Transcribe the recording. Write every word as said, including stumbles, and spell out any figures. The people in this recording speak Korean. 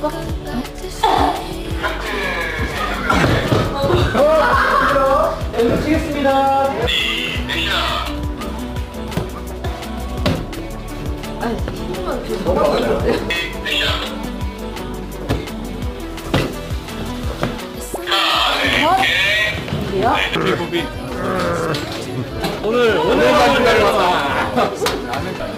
찍었어? 연극 치겠습니다. 아니, 신경만 좀 잡아보는데요? 오늘 오늘만 기다려봤다.